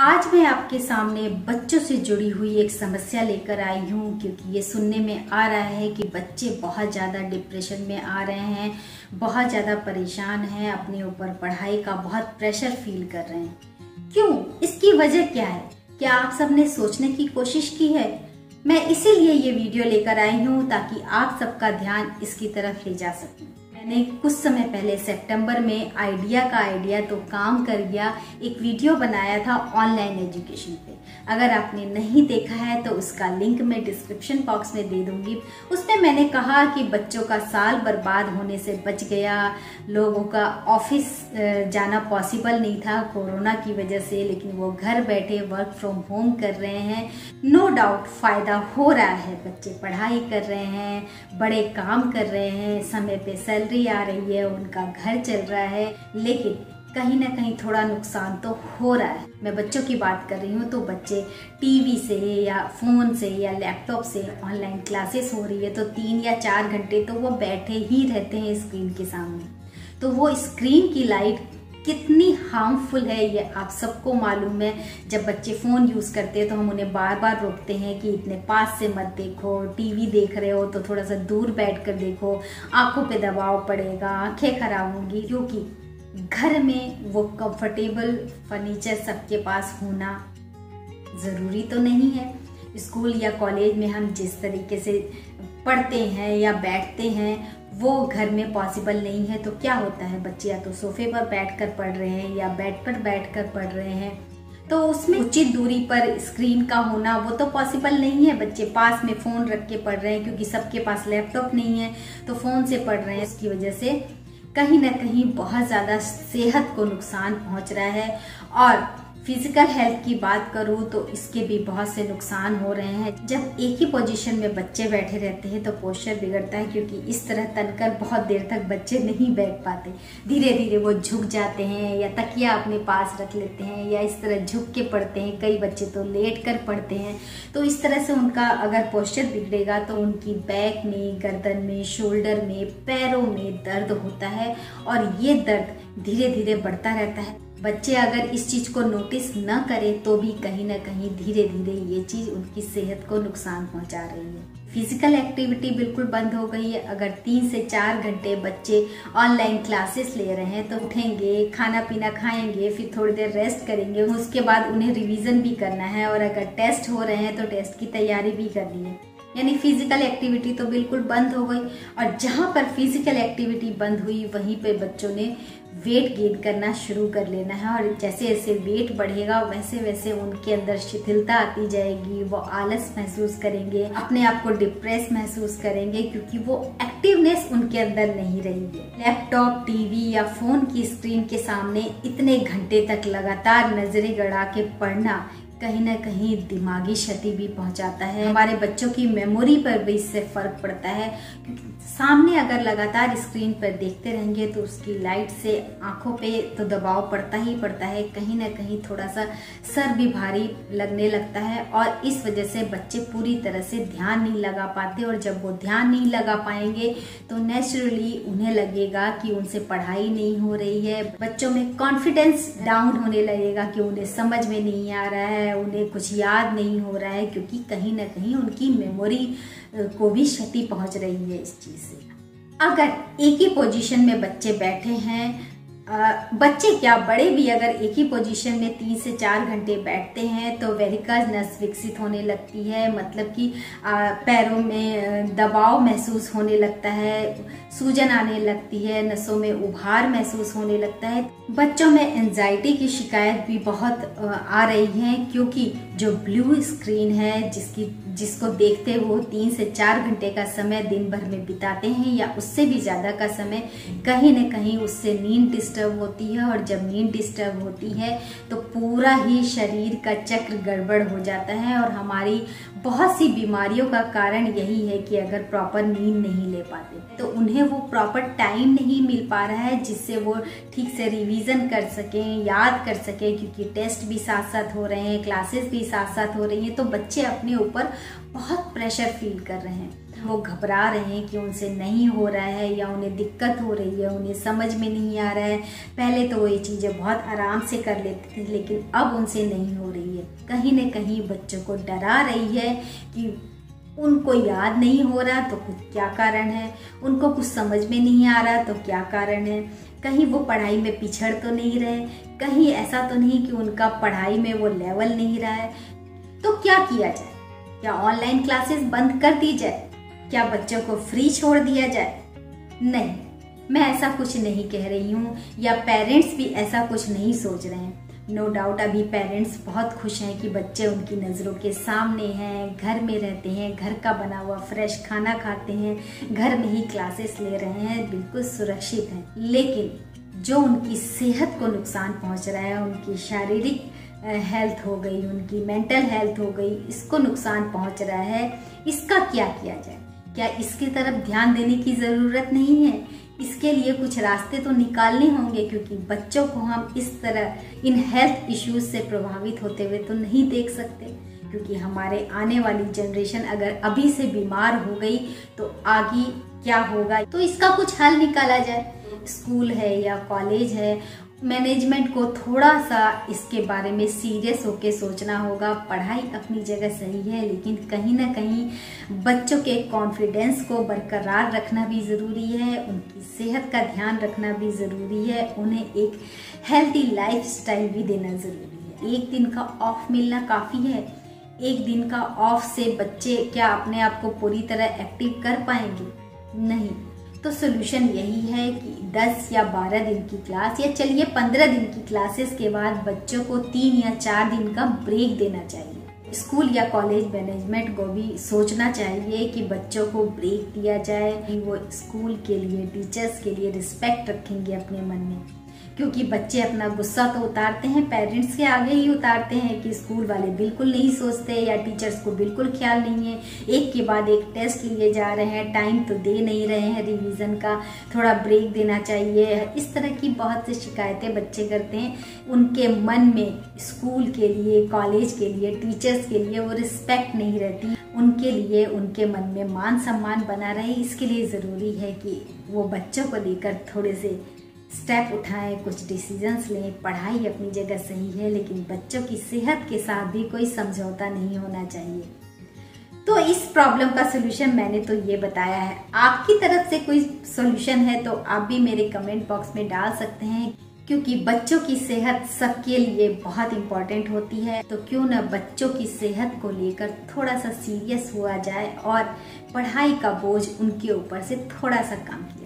आज मैं आपके सामने बच्चों से जुड़ी हुई एक समस्या लेकर आई हूँ, क्योंकि ये सुनने में आ रहा है कि बच्चे बहुत ज़्यादा डिप्रेशन में आ रहे हैं, बहुत ज़्यादा परेशान हैं, अपने ऊपर पढ़ाई का बहुत प्रेशर फील कर रहे हैं। क्यों? इसकी वजह क्या है? क्या आप सबने सोचने की कोशिश की है? मैं इसीलिए ये वीडियो लेकर आई हूँ ताकि आप सबका ध्यान इसकी तरफ ले जा सकूँ। मैंने कुछ समय पहले सितंबर में आइडिया तो काम कर गया एक वीडियो बनाया था ऑनलाइन एजुकेशन पे। अगर आपने नहीं देखा है तो उसका लिंक मैं डिस्क्रिप्शन बॉक्स में दे दूंगी। उसमें मैंने कहा कि बच्चों का साल बर्बाद होने से बच गया, लोगों का ऑफिस जाना पॉसिबल नहीं था कोरोना की वजह से, लेकिन वो घर बैठे वर्क फ्रॉम होम कर रहे हैं। नो डाउट फायदा हो रहा है, बच्चे पढ़ाई कर रहे हैं, बड़े काम कर रहे हैं, समय पे सैलरी आ रही है, उनका घर चल रहा है, लेकिन कहीं ना कहीं थोड़ा नुकसान तो हो रहा है। मैं बच्चों की बात कर रही हूँ तो बच्चे टीवी से या फोन से या लैपटॉप से ऑनलाइन क्लासेस हो रही है तो 3 या 4 घंटे तो वो बैठे ही रहते हैं स्क्रीन के सामने। तो वो स्क्रीन की लाइट कितनी हार्मफुल है ये आप सबको मालूम है। जब बच्चे फ़ोन यूज़ करते हैं तो हम उन्हें बार बार रोकते हैं कि इतने पास से मत देखो, टीवी देख रहे हो तो थोड़ा सा दूर बैठकर देखो, आंखों पे दबाव पड़ेगा, आंखें खराब होंगी। क्योंकि घर में वो कंफर्टेबल फर्नीचर सबके पास होना ज़रूरी तो नहीं है। स्कूल या कॉलेज में हम जिस तरीके से पढ़ते हैं या बैठते हैं वो घर में पॉसिबल नहीं है। तो क्या होता है, बच्चे या तो सोफे पर बैठकर पढ़ रहे हैं या बेड पर बैठकर पढ़ रहे हैं, तो उसमें उचित दूरी पर स्क्रीन का होना वो तो पॉसिबल नहीं है। बच्चे पास में फ़ोन रख के पढ़ रहे हैं, क्योंकि सबके पास लैपटॉप नहीं है तो फ़ोन से पढ़ रहे हैं। इसकी वजह से कहीं ना कहीं बहुत ज़्यादा सेहत को नुकसान पहुंच रहा है। और फिजिकल हेल्थ की बात करूँ तो इसके भी बहुत से नुकसान हो रहे हैं। जब एक ही पोजीशन में बच्चे बैठे रहते हैं तो पोस्चर बिगड़ता है, क्योंकि इस तरह तनकर बहुत देर तक बच्चे नहीं बैठ पाते। धीरे धीरे वो झुक जाते हैं या तकिया अपने पास रख लेते हैं या इस तरह झुक के पढ़ते हैं। कई बच्चे तो लेट कर पढ़ते हैं। तो इस तरह से उनका अगर पोस्चर बिगड़ेगा तो उनकी बैक में, गर्दन में, शोल्डर में, पैरों में दर्द होता है और ये दर्द धीरे धीरे बढ़ता रहता है। बच्चे अगर इस चीज़ को नोटिस न करें तो भी कहीं ना कहीं धीरे धीरे ये चीज़ उनकी सेहत को नुकसान पहुंचा रही है। फिजिकल एक्टिविटी बिल्कुल बंद हो गई है। अगर 3 से 4 घंटे बच्चे ऑनलाइन क्लासेस ले रहे हैं तो उठेंगे, खाना पीना खाएंगे, फिर थोड़ी देर रेस्ट करेंगे, उसके बाद उन्हें रिवीजन भी करना है और अगर टेस्ट हो रहे हैं तो टेस्ट की तैयारी भी करनी है। यानी फिजिकल एक्टिविटी तो बिल्कुल बंद हो गई। और जहाँ पर फिजिकल एक्टिविटी बंद हुई वहीं पे बच्चों ने वेट गेन करना शुरू कर लेना है। और जैसे जैसे वेट बढ़ेगा वैसे वैसे उनके अंदर शिथिलता आती जाएगी, वो आलस महसूस करेंगे, अपने आप को डिप्रेस महसूस करेंगे, क्योंकि वो एक्टिवनेस उनके अंदर नहीं रही है। लैपटॉप, टीवी या फोन की स्क्रीन के सामने इतने घंटे तक लगातार नजरें गड़ा के पढ़ना कहीं ना कहीं दिमागी क्षति भी पहुंचाता है। हमारे बच्चों की मेमोरी पर भी इससे फर्क पड़ता है, क्योंकि सामने अगर लगातार स्क्रीन पर देखते रहेंगे तो उसकी लाइट से आंखों पे तो दबाव पड़ता ही पड़ता है। कहीं ना कहीं थोड़ा सा सर भी भारी लगने लगता है और इस वजह से बच्चे पूरी तरह से ध्यान नहीं लगा पाते। और जब वो ध्यान नहीं लगा पाएंगे तो नेचुरली उन्हें लगेगा कि उनसे पढ़ाई नहीं हो रही है। बच्चों में कॉन्फिडेंस डाउन होने लगेगा कि उन्हें समझ में नहीं आ रहा है, उन्हें कुछ याद नहीं हो रहा है, क्योंकि कहीं ना कहीं उनकी मेमोरी को भी क्षति पहुंच रही है इस चीज से। अगर एक ही पोजीशन में बच्चे बैठे हैं, बच्चे क्या बड़े भी अगर एक ही पोजीशन में 3 से 4 घंटे बैठते हैं तो वेरिकस नस विकसित होने लगती है। मतलब कि पैरों में दबाव महसूस होने लगता है, सूजन आने लगती है, नसों में उभार महसूस होने लगता है। बच्चों में एंजाइटी की शिकायत भी बहुत आ रही है, क्योंकि जो ब्लू स्क्रीन है जिसको देखते वो 3 से 4 घंटे का समय दिन भर में बिताते हैं या उससे भी ज़्यादा का समय, कहीं न कहीं उससे नींद डिस्टर्ब होती है। और जब नींद डिस्टर्ब होती है तो पूरा ही शरीर का चक्र गड़बड़ हो जाता है। और हमारी बहुत सी बीमारियों का कारण यही है कि अगर प्रॉपर नींद नहीं ले पाते तो उन्हें वो प्रॉपर टाइम नहीं मिल पा रहा है जिससे वो ठीक से रिवीजन कर सकें, याद कर सकें, क्योंकि टेस्ट भी साथ साथ हो रहे हैं, क्लासेस भी साथ साथ हो रही हैं। तो बच्चे अपने ऊपर बहुत प्रेशर फील कर रहे हैं। वो घबरा रहे हैं कि उनसे नहीं हो रहा है या उन्हें दिक्कत हो रही है, उन्हें समझ में नहीं आ रहा है। पहले तो वो ये चीज़ें बहुत आराम से कर लेते थे, लेकिन अब उनसे नहीं हो रही है। कहीं न कहीं बच्चों को डरा रही है कि उनको याद नहीं हो रहा तो कुछ क्या कारण है, उनको कुछ समझ में नहीं आ रहा तो क्या कारण है, कहीं वो पढ़ाई में पिछड़ तो नहीं रहे, कहीं ऐसा तो नहीं कि उनका पढ़ाई में वो लेवल नहीं रहा है। तो क्या किया जाए? क्या ऑनलाइन क्लासेस बंद कर दी जाए? क्या बच्चों को फ्री छोड़ दिया जाए? नहीं, मैं ऐसा कुछ नहीं कह रही हूँ, या पेरेंट्स भी ऐसा कुछ नहीं सोच रहे हैं। नो डाउट अभी पेरेंट्स बहुत खुश हैं कि बच्चे उनकी नज़रों के सामने हैं, घर में रहते हैं, घर का बना हुआ फ्रेश खाना खाते हैं, घर में ही क्लासेस ले रहे हैं, बिल्कुल सुरक्षित हैं। लेकिन जो उनकी सेहत को नुकसान पहुंच रहा है, उनकी शारीरिक हेल्थ हो गई, उनकी मेंटल हेल्थ हो गई, इसको नुकसान पहुंच रहा है, इसका क्या किया जाए? क्या इसकी तरफ ध्यान देने की ज़रूरत नहीं है? इसके लिए कुछ रास्ते तो निकालने होंगे, क्योंकि बच्चों को हम इस तरह इन हेल्थ इश्यूज से प्रभावित होते हुए तो नहीं देख सकते, क्योंकि हमारे आने वाली जनरेशन अगर अभी से बीमार हो गई तो आगे क्या होगा। तो इसका कुछ हल निकाला जाए। स्कूल है या कॉलेज है, मैनेजमेंट को थोड़ा सा इसके बारे में सीरियस होकर सोचना होगा। पढ़ाई अपनी जगह सही है, लेकिन कहीं ना कहीं बच्चों के कॉन्फिडेंस को बरकरार रखना भी ज़रूरी है, उनकी सेहत का ध्यान रखना भी ज़रूरी है, उन्हें एक हेल्थी लाइफस्टाइल भी देना ज़रूरी है। एक दिन का ऑफ मिलना काफ़ी है। एक दिन का ऑफ से बच्चे क्या अपने आप को पूरी तरह एक्टिव कर पाएंगे? नहीं। तो सोल्यूशन यही है कि 10 या 12 दिन की क्लास, या चलिए 15 दिन की क्लासेस के बाद बच्चों को 3 या 4 दिन का ब्रेक देना चाहिए। स्कूल या कॉलेज मैनेजमेंट को भी सोचना चाहिए कि बच्चों को ब्रेक दिया जाए, कि वो स्कूल के लिए, टीचर्स के लिए रिस्पेक्ट रखेंगे अपने मन में। क्योंकि बच्चे अपना गुस्सा तो उतारते हैं, पेरेंट्स के आगे ही उतारते हैं कि स्कूल वाले बिल्कुल नहीं सोचते या टीचर्स को बिल्कुल ख्याल नहीं है, एक के बाद एक टेस्ट लिए जा रहे हैं, टाइम तो दे नहीं रहे हैं रिवीजन का, थोड़ा ब्रेक देना चाहिए। इस तरह की बहुत सी शिकायतें बच्चे करते हैं। उनके मन में स्कूल के लिए, कॉलेज के लिए, टीचर्स के लिए वो रिस्पेक्ट नहीं रहती, उनके लिए उनके मन में मान सम्मान बना रहे। इसके लिए ज़रूरी है कि वो बच्चों को लेकर थोड़े से स्टेप उठाएं, कुछ डिसीजंस लें। पढ़ाई अपनी जगह सही है, लेकिन बच्चों की सेहत के साथ भी कोई समझौता नहीं होना चाहिए। तो इस प्रॉब्लम का सोल्यूशन मैंने तो ये बताया है। आपकी तरफ से कोई सोल्यूशन है तो आप भी मेरे कमेंट बॉक्स में डाल सकते हैं, क्योंकि बच्चों की सेहत सबके लिए बहुत इम्पोर्टेंट होती है। तो क्यों न बच्चों की सेहत को लेकर थोड़ा सा सीरियस हुआ जाए और पढ़ाई का बोझ उनके ऊपर से थोड़ा सा कम किया